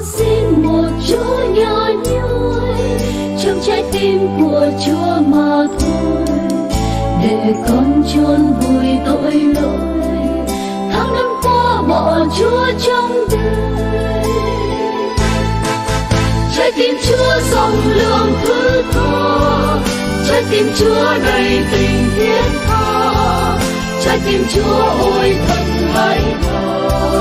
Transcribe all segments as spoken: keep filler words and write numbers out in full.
xin một chỗ nhỏ nhoi trong trái tim của Chúa mà thôi, để con chôn vùi tội lỗi tháng năm qua bỏ Chúa trong đời. Trái tim Chúa dòng lượng thứ tha, trái tim Chúa đầy tình thiết tha, trái tim Chúa ôi thật hay thà.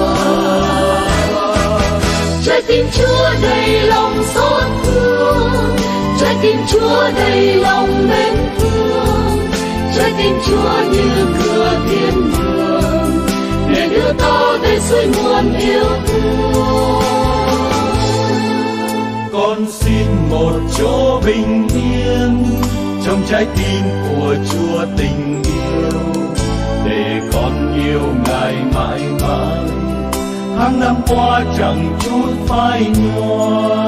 Trái tim Chúa đầy lòng xót thương, trái tim Chúa đầy lòng mến thương, trái tim Chúa như cửa thiên đường để đưa ta về suối nguồn yêu thương. Con xin một chỗ bình yên trong trái tim của Chúa tình yêu, để con yêu Ngài mãi mãi, tháng năm qua chẳng chút phai nhòa.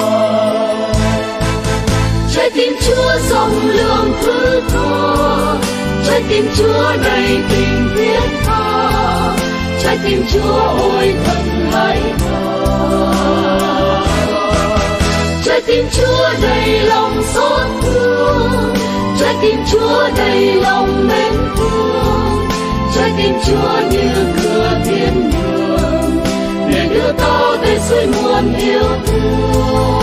Trái tim Chúa dòng lượng thứ tha, trái tim Chúa đầy tình thiết tha, trái tim Chúa ôi thật hay thà. Trái tim Chúa đầy lòng xót thương, trái tim Chúa đầy lòng mến thương, trái tim Chúa như cửa thiên đường để đưa ta về suối nguồn yêu thương.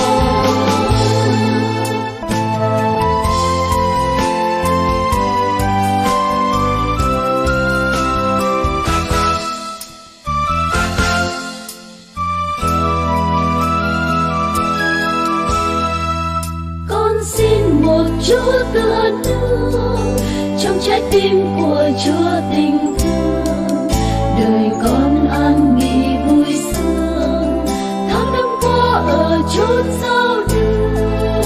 Chúa tựa nương trong trái tim của Chúa tình thương, đời con an nghỉ vui sướng tháng năm qua ở chốn giao đường.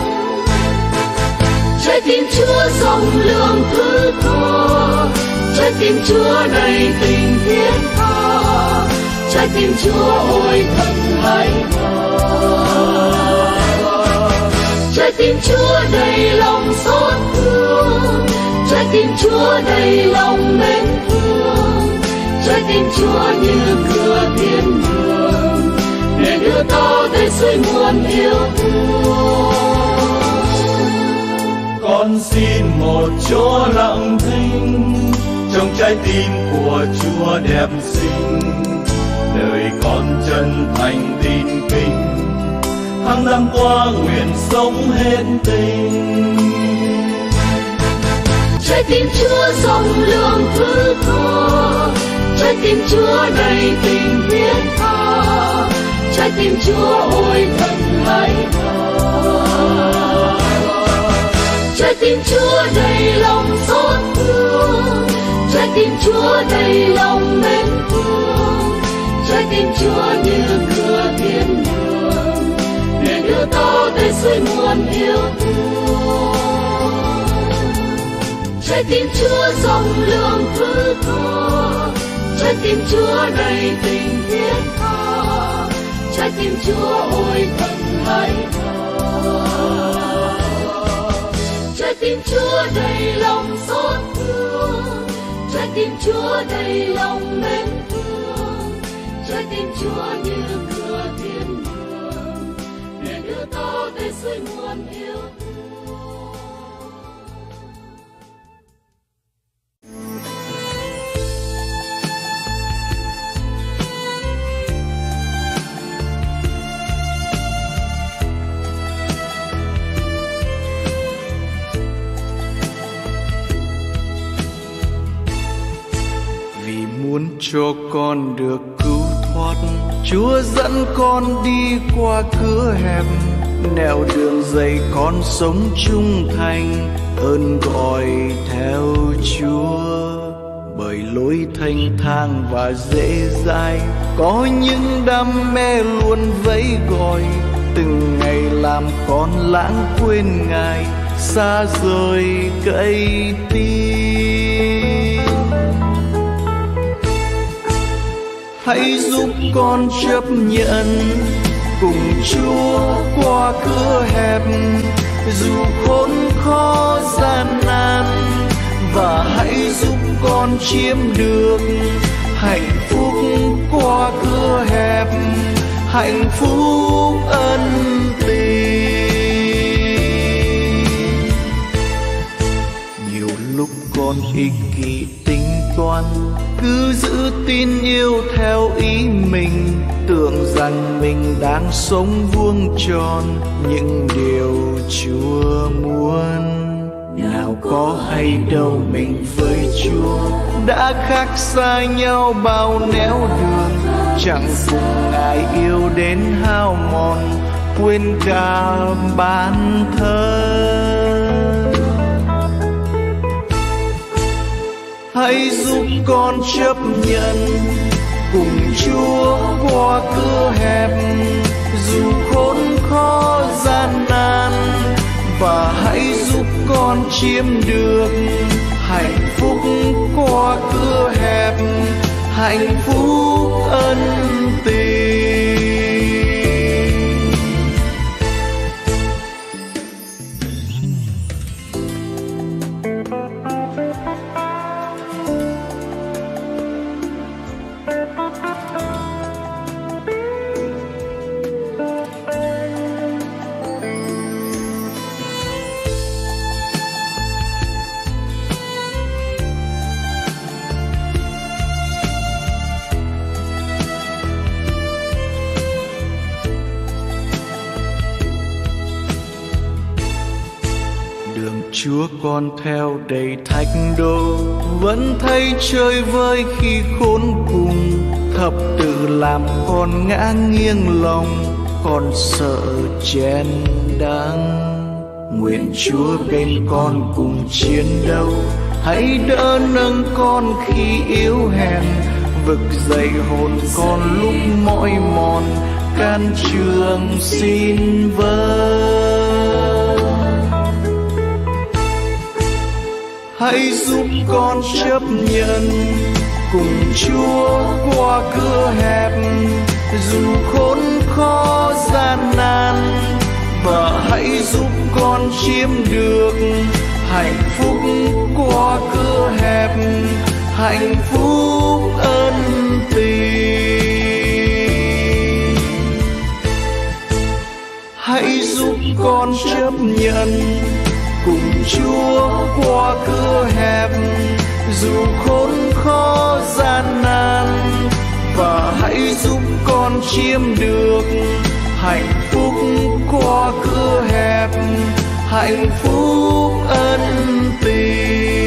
Trái tim Chúa dòng lượng thứ tha, trái tim Chúa đầy tình thiết tha, trái tim Chúa ôi thật hay thà. Trái tim Chúa đầy lòng xót thương, trái tim Chúa đầy lòng mến thương, trái tim Chúa như cửa thiên đường để đưa ta về suối nguồn yêu thương. Con xin một chỗ lặng thinh trong trái tim của Chúa đẹp xinh, đời con chân thành tin kính, tháng năm qua nguyện sống hết tình. Trái tim Chúa dòng lượng thứ tha, trái tim Chúa đầy tình thiết tha, trái tim Chúa ôi thật hay thà. Trái tim Chúa đầy lòng xót thương, trái tim Chúa đầy lòng mến thương, trái tim Chúa như cửa thiên đường để đưa ta về suối nguồn yêu thương. Trái tim Chúa dòng lượng thứ tha, trái tim Chúa đầy tình thiết tha, trái tim Chúa ôi thật hay thà. Trái tim Chúa đầy lòng xót thương, trái tim Chúa đầy lòng mến thương, trái tim Chúa như cửa thiên đường để đưa ta về suối nguồn yêu thương. Muốn cho con được cứu thoát, Chúa dẫn con đi qua cửa hẹp, nẻo đường dày con sống trung thành, ơn gọi theo Chúa. Bởi lối thanh thang và dễ dãi, có những đam mê luôn vẫy gọi, từng ngày làm con lãng quên Ngài, xa rời cây tim. Hãy giúp con chấp nhận cùng Chúa qua cửa hẹp, dù khốn khó gian nan, và hãy giúp con chiếm được hạnh phúc qua cửa hẹp. hạnh phúc ân tình. Nhiều lúc con ích kỷ tính toán, cứ giữ tin yêu theo ý mình, tưởng rằng mình đang sống vuông tròn những điều Chúa muốn. Nào có hay đâu mình với Chúa đã khác xa nhau bao nẻo đường, chẳng cùng Ngài yêu đến hao mòn, quên cả bản thân. Hãy giúp con chấp nhận cùng Chúa qua cửa hẹp, dù khốn khó gian nan, và hãy giúp con chiếm được hạnh phúc qua cửa hẹp, hạnh phúc ân tình. Chúa con theo đầy thách đố, vẫn thấy chơi vơi khi khốn cùng, thập tự làm con ngã nghiêng lòng, con sợ chen đắng. Nguyện Chúa bên con cùng chiến đấu, hãy đỡ nâng con khi yếu hèn, vực dậy hồn con lúc mỏi mòn, can trường xin vâng. Hãy giúp con chấp nhận cùng Chúa qua cửa hẹp, dù khốn khó gian nan, và hãy giúp con chiếm được hạnh phúc qua cửa hẹp, hạnh phúc ân tình. Hãy giúp con chấp nhận cùng Chúa qua cửa hẹp, dù khốn khó gian nan, và hãy giúp con chiếm được hạnh phúc qua cửa hẹp, hạnh phúc ân tình.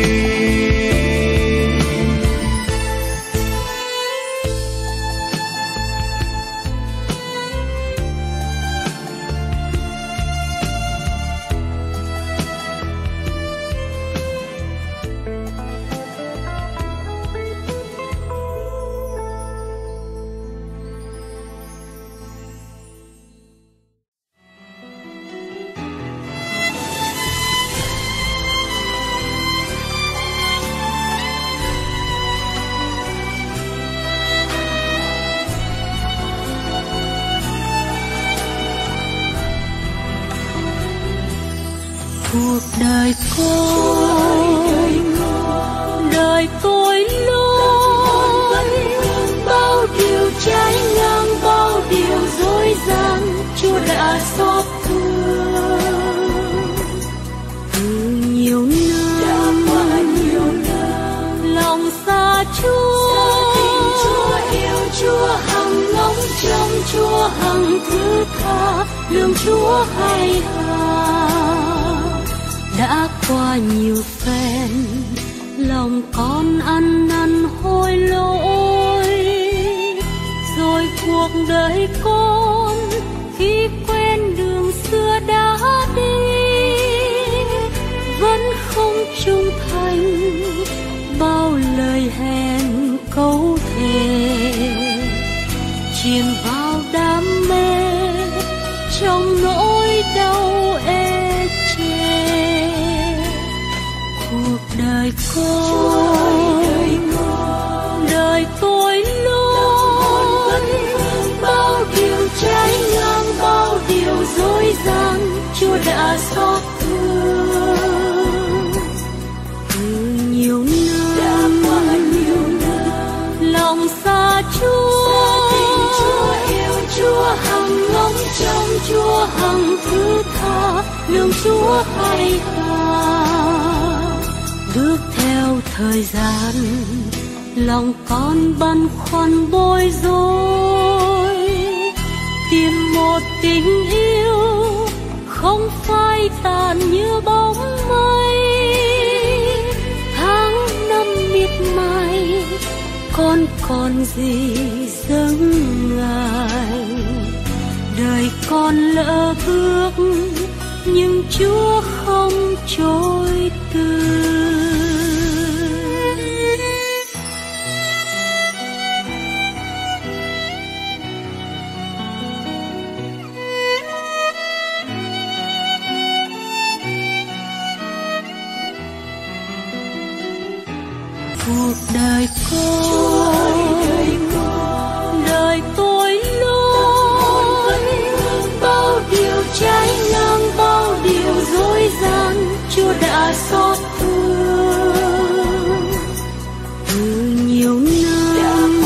Cuộc đời con, đời tôi lối, bao điều trái ngang, bao điều dối gian, Chúa đã xót thương. Từ nhiều năm, lòng xa Chúa, Chúa yêu, Chúa hằng ngóng trông, Chúa hằng thứ tha, lương Chúa hay hà. Đã qua nhiều phen, lòng con ăn năn hối lỗi, rồi cuộc đời con khi quen đường xưa đã đi, vẫn không trung thành bao lời hẹn câu thề, chìm vào đam mê trong nỗi đau ê chề. Cuộc đời con, đời tôi lối, bao điều trái ngang, bao điều dối gian, Chúa đã xót thương. Từ nhiều năm, lòng xa Chúa, Chúa yêu, Chúa trong Chúa hằng thứ tha, lương Chúa hay hà. Bước theo thời gian, lòng con băn khoăn bối rối, tìm một tình yêu không phai tàn như bóng mây. Tháng năm miệt mài, con còn gì dâng Ngài. Đời con lỡ bước nhưng Chúa không chối từ. Cuộc đời con, đời tôi lối, bao điều trái ngang, bao điều dối gian, Chúa đã xót thương. Từ nhiều năm,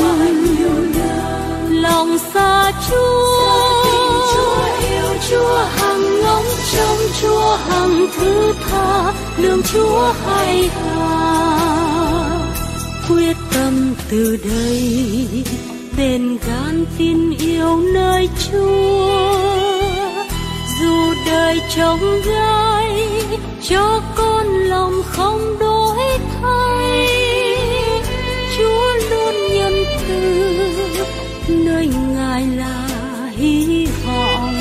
lòng xa Chúa, Chúa hằng ngóng trông, Chúa hằng thứ tha, lương Chúa hay hà. Quyết tâm từ đây bền gan tin yêu nơi Chúa, dù đời trông gai cho con lòng không đổi thay. Chúa luôn nhân từ, nơi Ngài là hy vọng,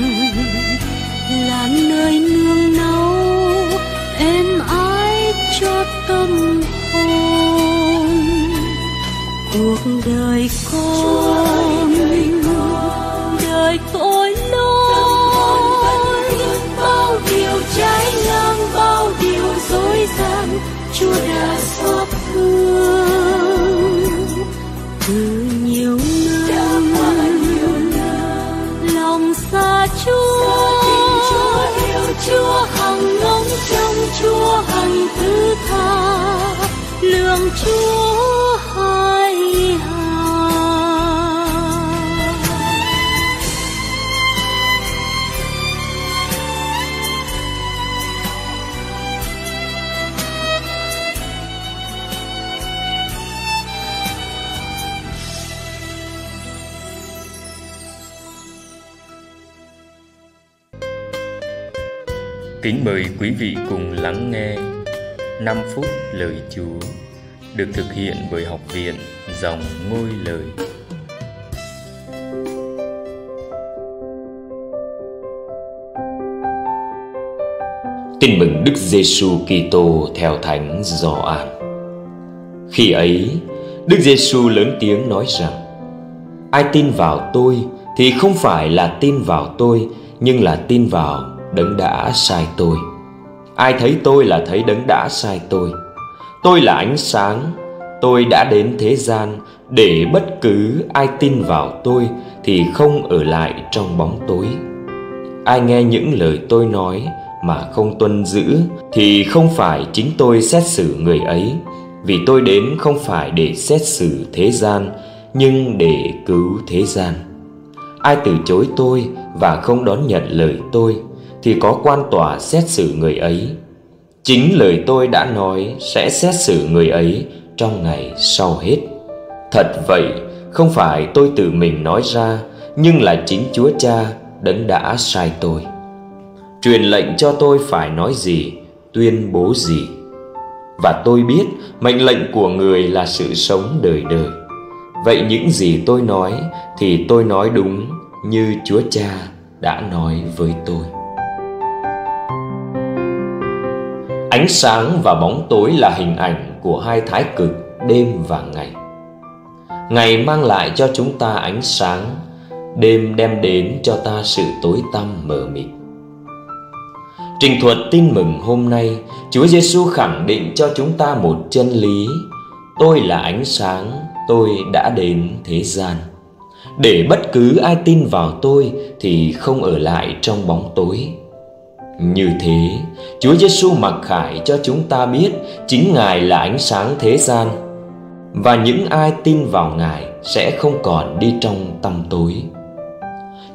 là nơi nương náu êm ái cho tâm hồn. Cuộc đời con, đời tôi lối, bao điều trái ngang, bao điều dối gian, Chúa đã xót thương. Từ nhiều năm, lòng xa Chúa, Chúa hằng ngóng trông, Chúa hằng thứ tha, lương Chúa hay hà. Kính mời quý vị cùng lắng nghe năm phút lời Chúa được thực hiện bởi Học viện Dòng Ngôi Lời. Tin mừng Đức Giêsu Kitô theo Thánh Gioan. Khi ấy, Đức Giêsu lớn tiếng nói rằng: ai tin vào tôi thì không phải là tin vào tôi, nhưng là tin vào Đấng đã sai tôi. Ai thấy tôi là thấy Đấng đã sai tôi. Tôi là ánh sáng, tôi đã đến thế gian để bất cứ ai tin vào tôi thì không ở lại trong bóng tối. Ai nghe những lời tôi nói mà không tuân giữ thì không phải chính tôi xét xử người ấy, vì tôi đến không phải để xét xử thế gian, nhưng để cứu thế gian. Ai từ chối tôi và không đón nhận lời tôi thì có quan tòa xét xử người ấy. Chính lời tôi đã nói sẽ xét xử người ấy trong ngày sau hết. Thật vậy, không phải tôi tự mình nói ra, nhưng là chính Chúa Cha Đấng đã sai tôi. Truyền lệnh cho tôi phải nói gì, tuyên bố gì. Và tôi biết mệnh lệnh của người là sự sống đời đời. Vậy những gì tôi nói thì tôi nói đúng như Chúa Cha đã nói với tôi. Ánh sáng và bóng tối là hình ảnh của hai thái cực đêm và ngày. Ngày mang lại cho chúng ta ánh sáng, đêm đem đến cho ta sự tối tăm mờ mịt. Trình thuật tin mừng hôm nay, Chúa Giêsu khẳng định cho chúng ta một chân lý: tôi là ánh sáng, tôi đã đến thế gian, để bất cứ ai tin vào tôi thì không ở lại trong bóng tối. Như thế, Chúa Giêsu mặc khải cho chúng ta biết chính Ngài là ánh sáng thế gian, và những ai tin vào Ngài sẽ không còn đi trong tăm tối.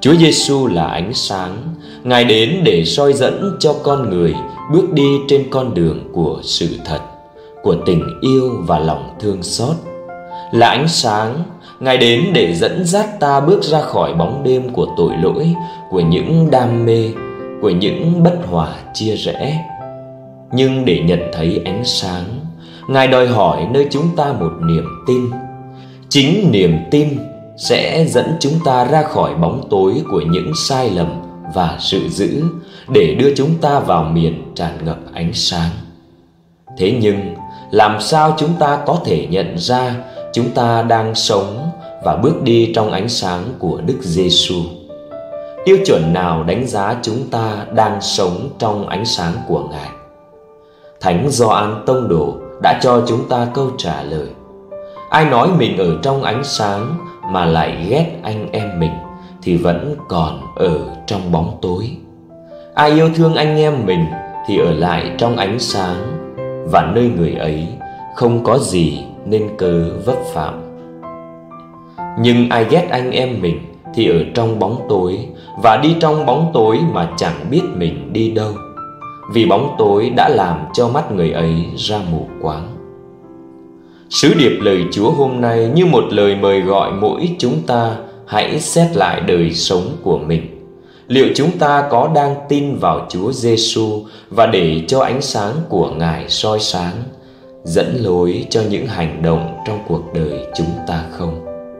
Chúa Giêsu là ánh sáng, Ngài đến để soi dẫn cho con người bước đi trên con đường của sự thật, của tình yêu và lòng thương xót. Là ánh sáng, Ngài đến để dẫn dắt ta bước ra khỏi bóng đêm của tội lỗi, của những đam mê, của những bất hòa chia rẽ. Nhưng để nhận thấy ánh sáng, Ngài đòi hỏi nơi chúng ta một niềm tin. Chính niềm tin sẽ dẫn chúng ta ra khỏi bóng tối của những sai lầm và sự dữ, để đưa chúng ta vào miền tràn ngập ánh sáng. Thế nhưng, làm sao chúng ta có thể nhận ra chúng ta đang sống và bước đi trong ánh sáng của Đức Giêsu? Tiêu chuẩn nào đánh giá chúng ta đang sống trong ánh sáng của Ngài? Thánh Gioan Tông Đồ đã cho chúng ta câu trả lời. Ai nói mình ở trong ánh sáng mà lại ghét anh em mình thì vẫn còn ở trong bóng tối. Ai yêu thương anh em mình thì ở lại trong ánh sáng, và nơi người ấy không có gì nên cớ vấp phạm. Nhưng ai ghét anh em mình thì ở trong bóng tối, và đi trong bóng tối mà chẳng biết mình đi đâu, vì bóng tối đã làm cho mắt người ấy ra mù quáng. Sứ điệp lời Chúa hôm nay như một lời mời gọi mỗi chúng ta hãy xét lại đời sống của mình. Liệu chúng ta có đang tin vào Chúa Giêsu và để cho ánh sáng của Ngài soi sáng, dẫn lối cho những hành động trong cuộc đời chúng ta không?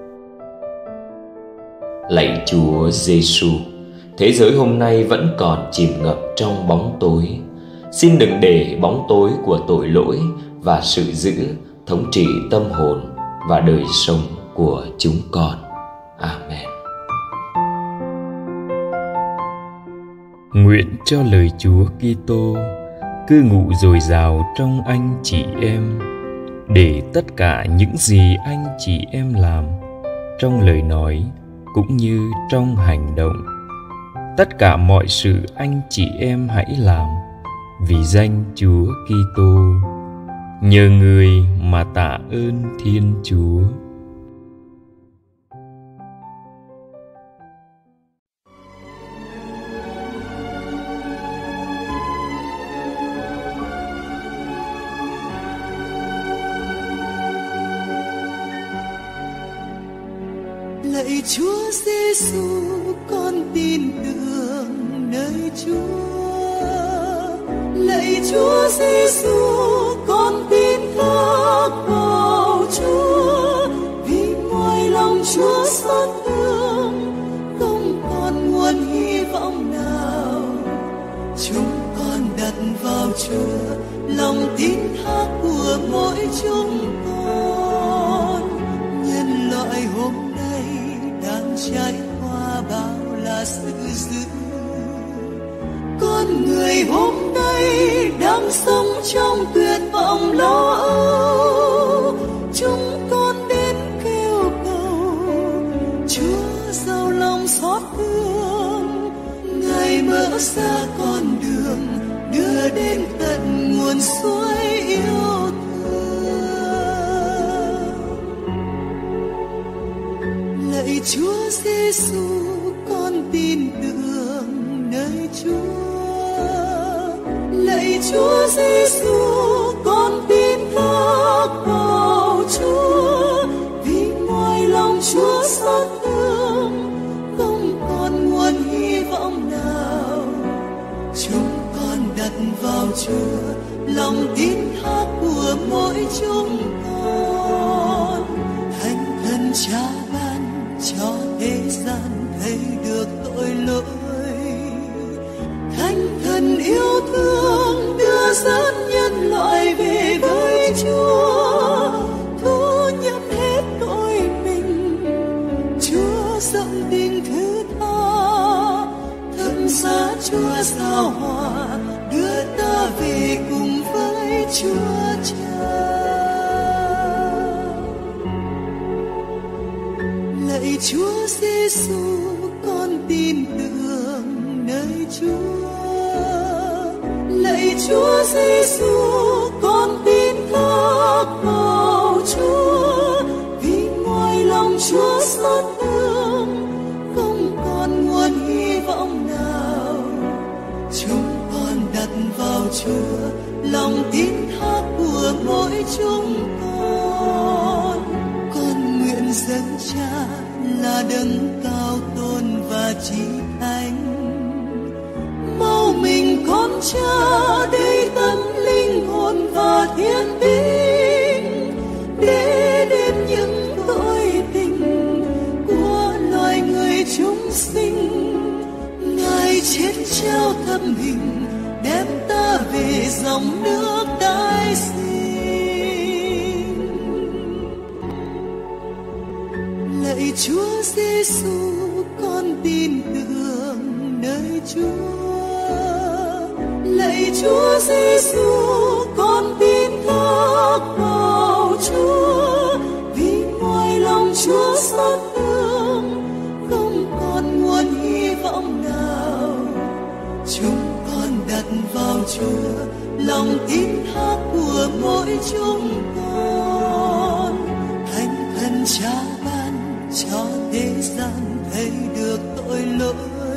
Lạy Chúa Giêsu, thế giới hôm nay vẫn còn chìm ngập trong bóng tối. Xin đừng để bóng tối của tội lỗi và sự dữ thống trị tâm hồn và đời sống của chúng con. Amen. Nguyện cho lời Chúa Kitô cư ngụ dồi dào trong anh chị em, để tất cả những gì anh chị em làm, trong lời nói cũng như trong hành động, tất cả mọi sự anh chị em hãy làm vì danh Chúa Kitô, nhờ người mà tạ ơn Thiên Chúa. Lạy Chúa Giêsu, con tin tưởng nơi Chúa. Lạy Chúa Giêsu, con tin thác vào Chúa. Vì ngoài lòng Chúa xót thương, không còn nguồn hy vọng nào. Chúng con đặt vào Chúa lòng tin thác của mỗi chúng con. Nhân loại hôm trải qua bao là sự dữ, con người hôm nay đang sống trong tuyệt vọng lo âu. Chúng con đến kêu cầu Chúa giàu lòng xót thương, Ngài mở ra con đường đưa đến tận nguồn suối yêu Chúa Giêsu, con tin tưởng nơi Chúa. Lạy Chúa Giêsu, con tin thác vào Chúa. Vì ngoài lòng Chúa xót thương, không còn nguồn hy vọng nào. Chúng con đặt vào Chúa lòng tin thác của mỗi chúng con. Thánh thần Cha cho thế gian thấy được tội lỗi, Thánh thần yêu thương đưa dẫn nhân loại về với Chúa, thu nhận hết tội mình. Chúa rộng tình thứ tha, thân giá Chúa giao hòa, đưa ta về cùng với Chúa Cha. Lạy Chúa Giêsu, con tin tưởng nơi Chúa. Lạy Chúa Giêsu, con tin thác vào Chúa. Vì ngoài lòng Chúa xót thương, không còn nguồn Chúa, lòng tin thác của mỗi chúng con. Con nguyện dâng Cha là đấng cao tôn và chí thánh. Mau mình con Cha đầy tâm linh hồn và thiên tính, để đến những tội tình của loài người chúng sinh. Ngài chết trao thân mình, đem ta về dòng nước tái sinh. Lạy Chúa Giêsu, con tin tưởng nơi Chúa. Lạy Chúa Giêsu, con tin thác vào Chúa. Vì ngoài lòng Chúa xót thương, không còn nguồn hy vọng nào. Chúng con đặt vào Chúa, lòng tin thác của mỗi chúng con. Thánh thần Cha ban cho thế gian thấy được tội lỗi.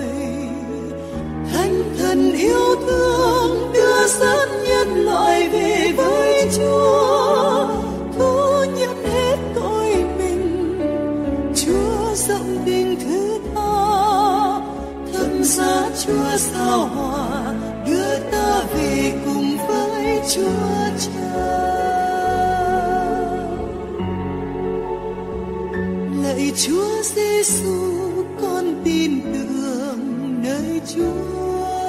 Thánh thần yêu thương đưa dẫn nhân loại về với Chúa, thu nhận hết tội mình. Chúa rộng tình thứ tha, thân giá Chúa sao hòa, đưa ta về cùng với Chúa Cha. Lạy Chúa Giêsu, con tin tưởng nơi Chúa.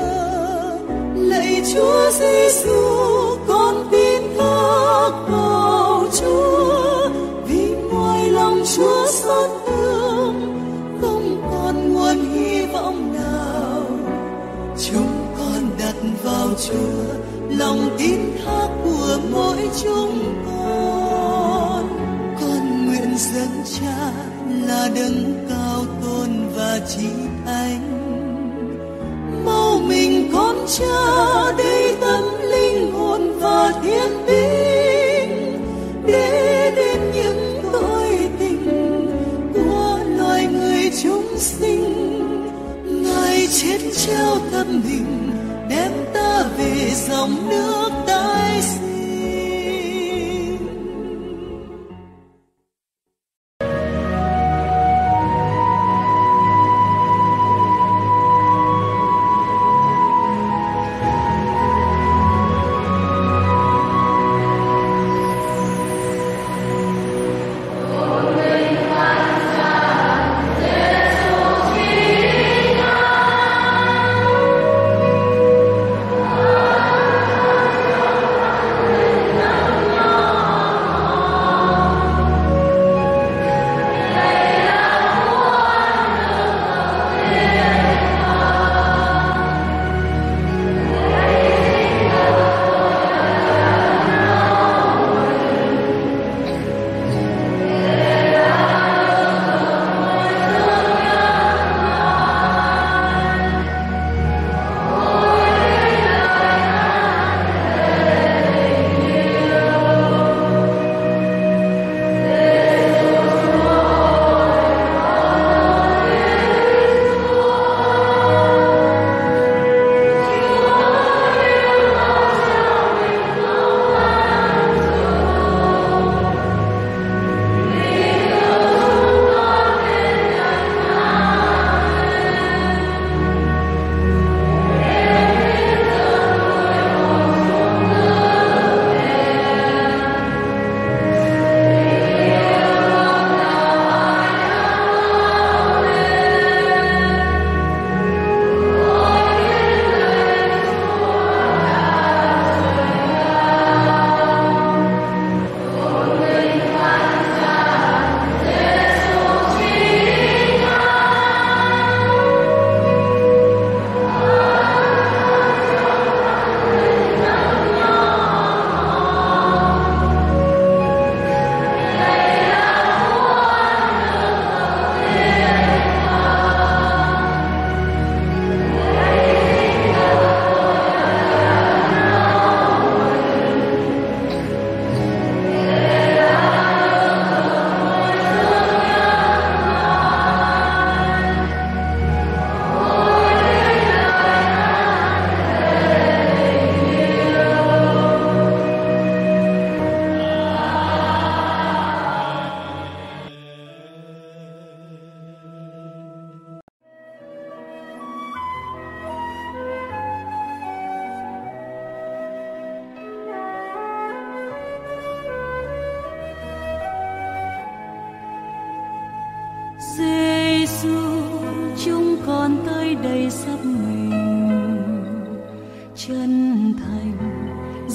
Lạy Chúa Giêsu, con tin thác vào Chúa. Vì ngoài lòng Chúa xót thương, không còn nguồn hy vọng nào. Chúng con đặt vào Chúa, lòng tin thác của mỗi chúng con. Con nguyện dâng Cha là đấng cao tôn và chí thánh. Mau mình con Cha đầy tâm linh hồn và thiên tính, để đến những tội tình của loài người chúng sinh. Ngài chết trao thân mình, đem ta về dòng nước tái sinh. Hãy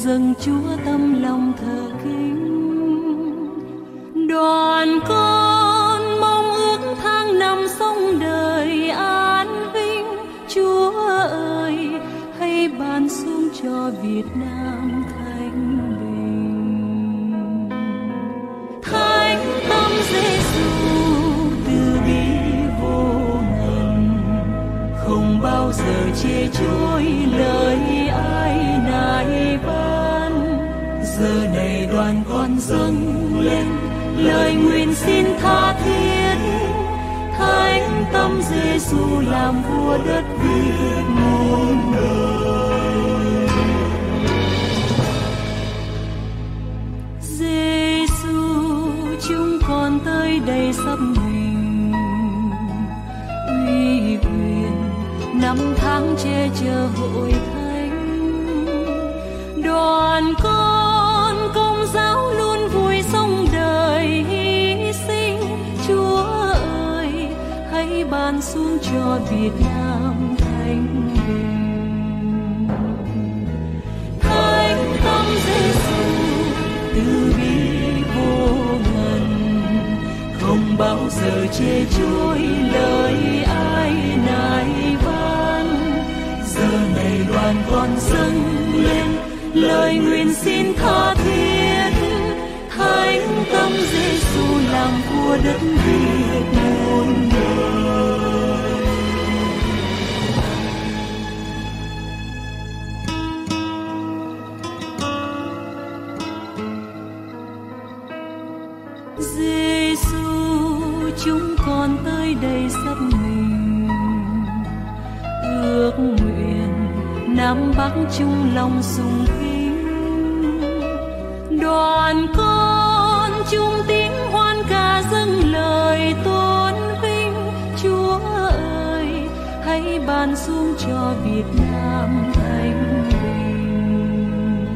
dâng Chúa tâm lòng thờ kính. Đoàn con mong ước tháng năm sống đời an vinh. Chúa ơi, hãy ban xuống cho Việt Nam thanh bình. Thánh tâm Giêsu từ bi vô ngần, không bao giờ chê chối lời ai nài van. Giờ này đoàn con dâng lên lời nguyện xin tha thiết. Thánh tâm Giêsu làm vua đất Việt muôn đời. Giêsu chúng con tới đây sắp mình, uy quyền năm tháng che chở hội thánh. Đoàn con công giáo luôn vui sống đời hy sinh. Chúa ơi, hãy ban xuống cho Việt Nam thanh bình. Thánh tâm Giêsu từ bi vô ngần, không bao giờ chê chối lời ai nài van. Giờ này đoàn con dâng lên lời nguyện xin tha thiết. Thánh tâm Giêsu làm vua đất Việt muôn đời. Giêsu chúng con tới đây sắp mình, ước nguyện Nam Bắc chung lòng sùng kính. Đoàn con chung tiếng hoan ca dâng lời tôn vinh. Chúa ơi, hãy ban xuống cho Việt Nam thanh bình.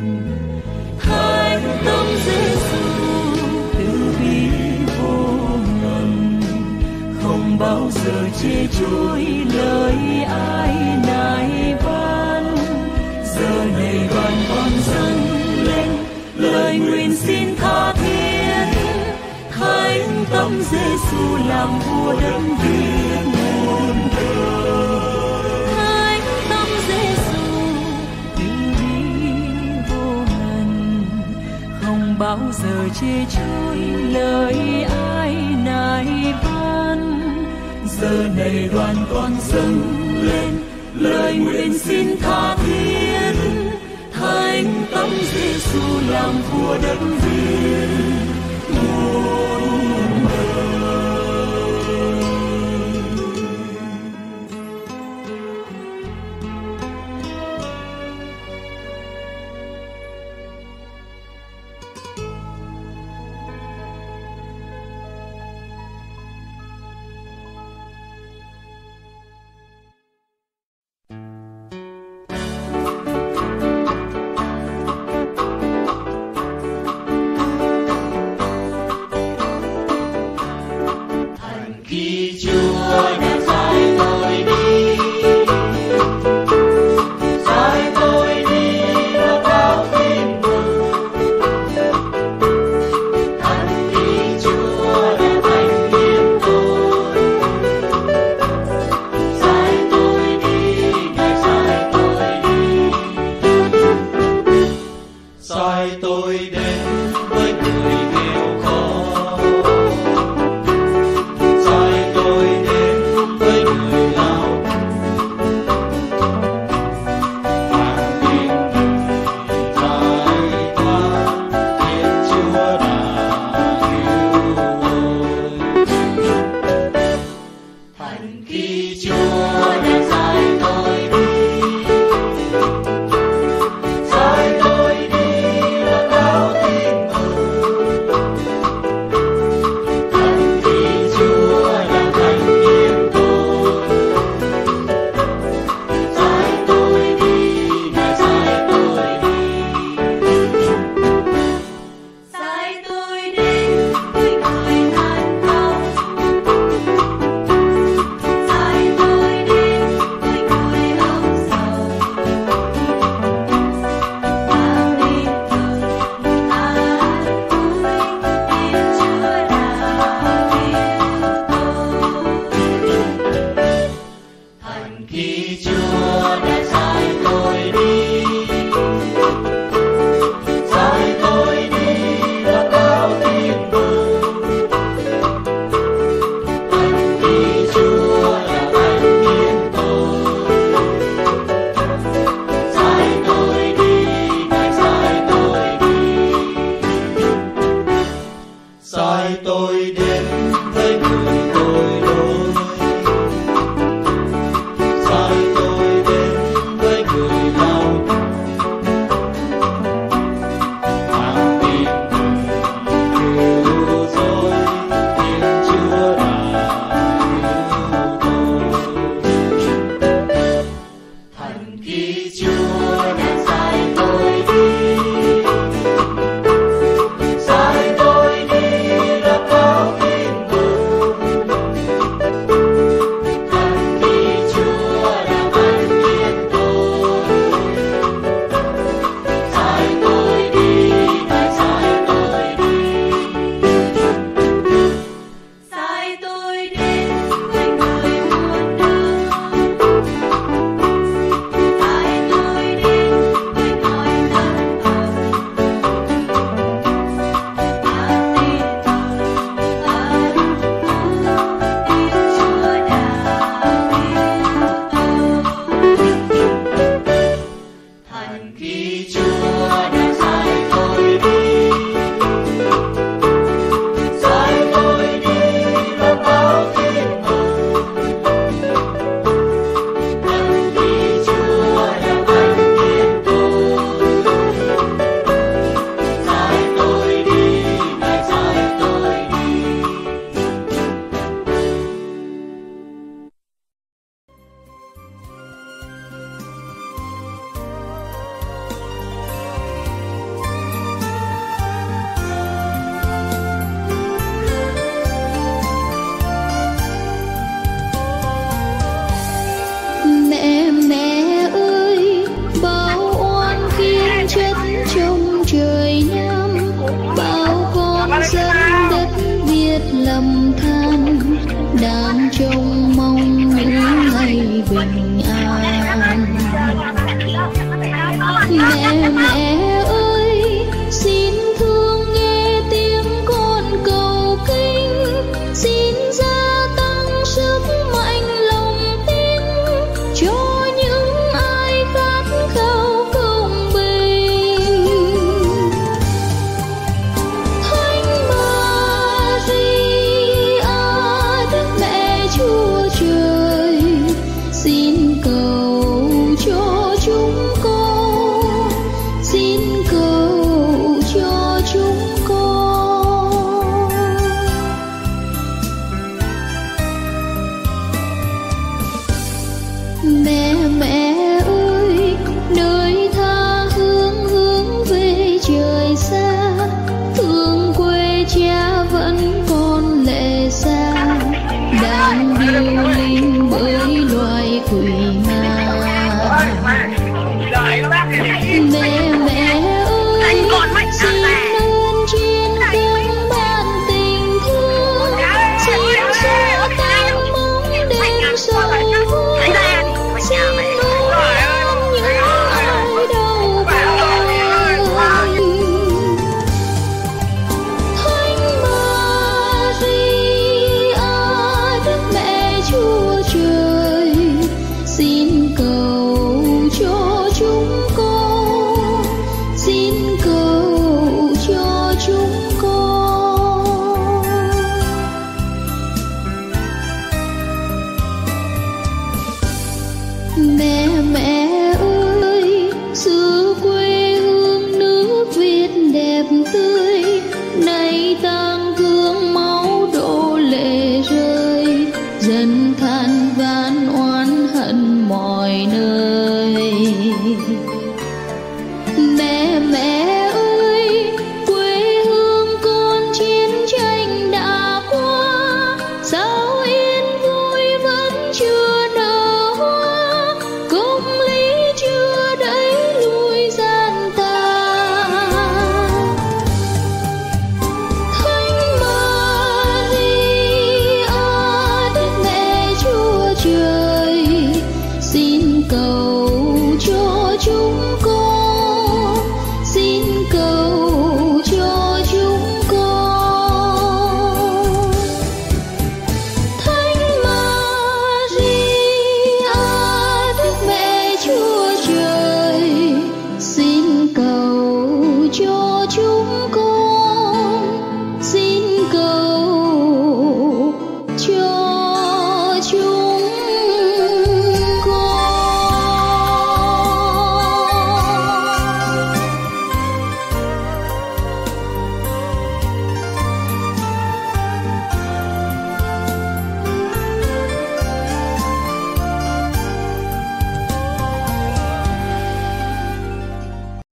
Thánh tâm Giêsu từ bi vô ngần, không bao giờ chê chối lời ai nài van. Giờ này đoàn con dâng lên lời nguyện xin tha thiết. Thánh tâm Giêsu làm vua đất Việt muôn đời. Thánh tâm Giêsu từ bi vô ngần, không bao giờ chê chối lời ai nài van. Giờ này đoàn con dâng lên lời nguyện xin tha thiết. Thánh tâm Giêsu làm vua đất Việt muôn đời. Mẹ mẹ ơi, nơi tha hương hướng về trời xa, thương quê cha vẫn còn lệ xa, đang điêu linh bởi loài quỷ ma. Mẹ mẹ ơi, xin ơn trên cánh ban tình thương, xin xóa tan bóng đêm sầu vương, xin nuôi ơn những ai đau buồn. Thánh Maria, Đức Mẹ Chúa Trời, xin cầu cho chúng con, xin cầu cho chúng con. Mẹ mẹ ơi, xứ quê hương nước Việt đẹp tươi, nay tang thương máu đổ lệ rơi, dân than van oán hận mọi nơi. Mẹ mẹ ơi, quê hương con chiến tranh đã qua, sao yên vui vẫn chưa nở hoa, công lý chưa đẩy lùi gian tà. Thánh Maria, Đức Mẹ Chúa Trời, xin cầu cho chúng con,